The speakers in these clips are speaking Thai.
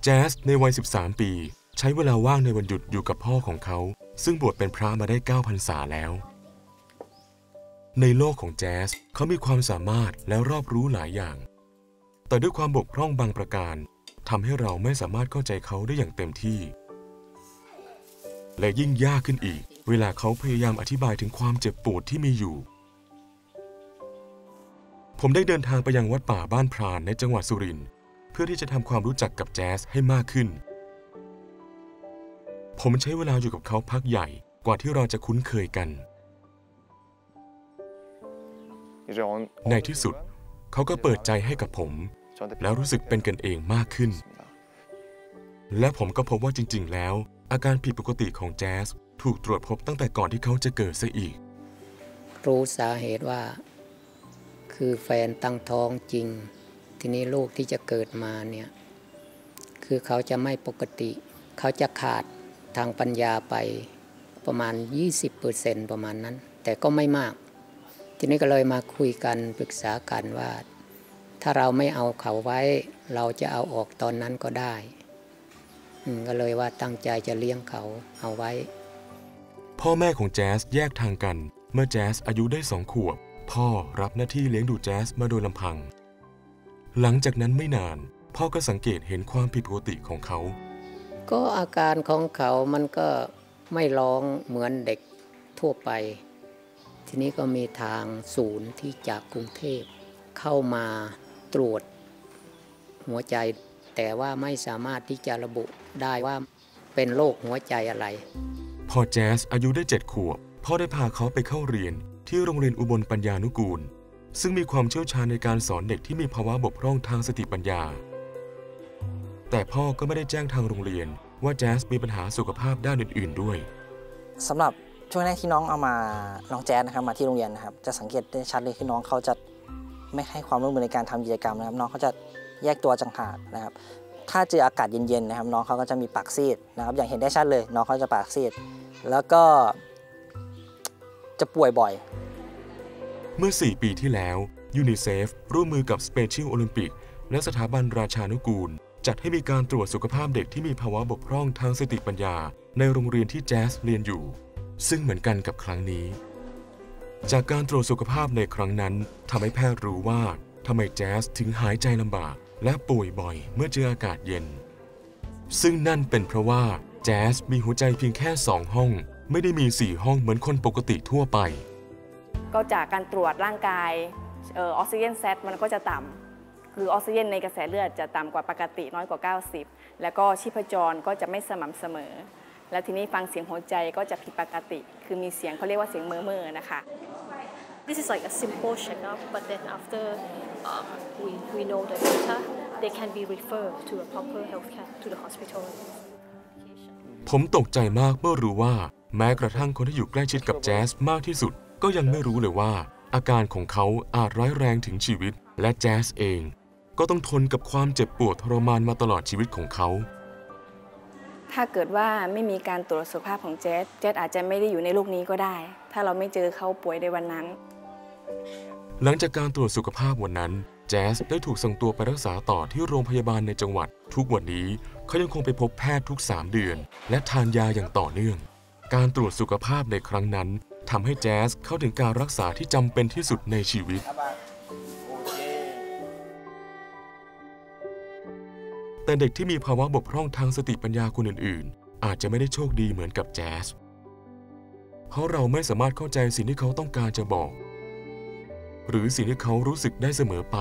แจ๊สในวัย13 ปีใช้เวลาว่างในวันหยุดอยู่กับพ่อของเขาซึ่งบวชเป็นพระมาได้9 พรรษาแล้วในโลกของแจ๊สเขามีความสามารถและรอบรู้หลายอย่างแต่ด้วยความบกพร่องบางประการทำให้เราไม่สามารถเข้าใจเขาได้อย่างเต็มที่และยิ่งยากขึ้นอีกเวลาเขาพยายามอธิบายถึงความเจ็บปวดที่มีอยู่ผมได้เดินทางไปยังวัดป่าบ้านพรานในจังหวัดสุรินทร์เพื่อที่จะทำความรู้จักกับแจ๊สให้มากขึ้นผมใช้เวลาอยู่กับเขาพักใหญ่กว่าที่เราจะคุ้นเคยกันในที่สุดเขาก็เปิดใจให้กับผมแล้วรู้สึกเป็นกันเองมากขึ้นและผมก็พบว่าจริงๆแล้วอาการผิดปกติของแจ๊สถูกตรวจพบตั้งแต่ก่อนที่เขาจะเกิดซะอีกรู้สาเหตุว่าคือแฟนตั้งท้องจริงทีนี้ลูกที่จะเกิดมาเนี่ยคือเขาจะไม่ปกติเขาจะขาดทางปัญญาไปประมาณ 20% ประมาณนั้นแต่ก็ไม่มากทีนี้ก็เลยมาคุยกันปรึกษากันว่าถ้าเราไม่เอาเขาไว้เราจะเอาออกตอนนั้นก็ได้ก็เลยว่าตั้งใจจะเลี้ยงเขาเอาไว้พ่อแม่ของแจ๊สแยกทางกันเมื่อแจ๊สอายุได้2 ขวบพ่อรับหน้าที่เลี้ยงดูแจ๊สมาโดยลำพังหลังจากนั้นไม่นานพ่อก็สังเกตเห็นความผิดปกติของเขาก็อาการของเขามันก็ไม่ร้องเหมือนเด็กทั่วไปทีนี้ก็มีทางศูนย์ที่จากกรุงเทพเข้ามาตรวจหัวใจแต่ว่าไม่สามารถที่จะระบุได้ว่าเป็นโรคหัวใจอะไรพอแจ๊สอายุได้7 ขวบพ่อได้พาเขาไปเข้าเรียนที่โรงเรียนอุบลปัญญานุกูลซึ่งมีความเชี่ยวชาญในการสอนเด็กที่มีภาวะบกพร่องทางสติปัญญาแต่พ่อก็ไม่ได้แจ้งทางโรงเรียนว่าแจ๊สมีปัญหาสุขภาพด้านอื่นๆด้วยสำหรับช่วงแรกที่น้องแจ๊สนะครับมาที่โรงเรียนนะครับจะสังเกตได้ชัดเลยคือน้องเขาจะไม่ให้ความร่วมมือในการทำกิจกรรมนะครับน้องเขาจะแยกตัวจังหากนะครับถ้าเจออากาศเย็นๆนะครับน้องเขาก็จะมีปากซีดนะครับอย่างเห็นได้ชัดเลยน้องเขาจะปากซีดแล้วก็จะป่วยบ่อยเมื่อ4 ปีที่แล้วยูนิเซฟร่วมมือกับ Special Olympic และสถาบันราชานุกูลจัดให้มีการตรวจสุขภาพเด็กที่มีภาวะบกพร่องทางสติปัญญาในโรงเรียนที่แจ๊สเรียนอยู่ซึ่งเหมือนกันกับครั้งนี้จากการตรวจสุขภาพในครั้งนั้นทำให้แพทย์รู้ว่าทำไมแจ๊สถึงหายใจลำบากและป่วยบ่อยเมื่อเจออากาศเย็นซึ่งนั่นเป็นเพราะว่าแจ๊สมีหัวใจเพียงแค่2 ห้องไม่ได้มี4 ห้องเหมือนคนปกติทั่วไปก็จากการตรวจร่างกายออกซิเจนแซตมันก็จะต่ำคือออกซิเจนในกระแสเลือดจะต่ำกว่าปกติน้อยกว่า90แล้วก็ชีพจรก็จะไม่สม่ำเสมอแล้วทีนี้ฟังเสียงหัวใจก็จะผิดปกติคือมีเสียงเขาเรียกว่าเสียงเม่อๆนะคะ This is like a simple checkup, but then after we know the data, they can be referred to a proper healthcare to the hospital. ผมตกใจมากเมื่อรู้ว่าแม้กระทั่งคนที่อยู่ใกล้ชิดกับแจ๊สมากที่สุดก็ยังไม่รู้เลยว่าอาการของเขาอาจร้ายแรงถึงชีวิตและแจ๊สเองก็ต้องทนกับความเจ็บปวดทรมานมาตลอดชีวิตของเขาถ้าเกิดว่าไม่มีการตรวจสุขภาพของแจ๊สอาจจะไม่ได้อยู่ในโลกนี้ก็ได้ถ้าเราไม่เจอเขาป่วยในวันนั้นหลังจากการตรวจสุขภาพวันนั้นแจ๊สได้ถูกส่งตัวไปรักษาต่อที่โรงพยาบาลในจังหวัดทุกวันนี้เขายังคงไปพบแพทย์ทุก3 เดือนและทานยาอย่างต่อเนื่องการตรวจสุขภาพในครั้งนั้นทำให้แจ๊สเข้าถึงการรักษาที่จำเป็นที่สุดในชีวิตแต่เด็กที่มีภาวะบกพร่องทางสติปัญญาคนอื่นๆอาจจะไม่ได้โชคดีเหมือนกับแจ๊สเพราะเราไม่สามารถเข้าใจสิ่งที่เขาต้องการจะบอกหรือสิ่งที่เขารู้สึกได้เสมอไป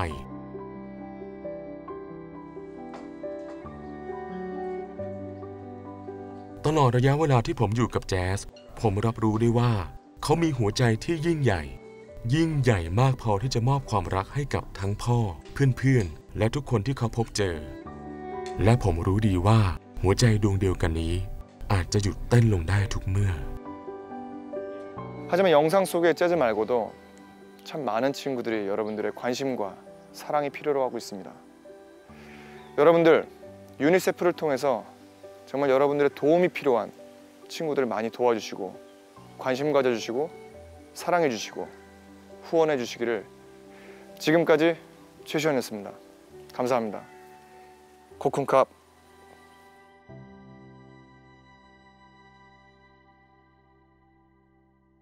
ตลอดระยะเวลาที่ผมอยู่กับแจ๊สผมรับรู้ได้ว่าเขามีหัวใจที่ยิ่งใหญ่มากพอที่จะมอบความรักให้กับทั้งพ่อเพื่อนๆและทุกคนที่เขาพบเจอและผมรู้ดีว่าหัวใจดวงเดียวกันนี้อาจจะหยุดเต้นลงได้ทุกเมื่อ 하지만영상속의재즈말고도 참 많은 친구들이 여러분들의 관심과 사랑이 필요로 하고 있습니다. 여러분들 유니세프를 통해서 정말 여러분들의 도움이 필요한 친구들 많이 도와주시고 관심 가져주시고 사랑해주시고 후원해주시기를 지금까지 최시원이었습니다. 감사합니다. 코쿤캅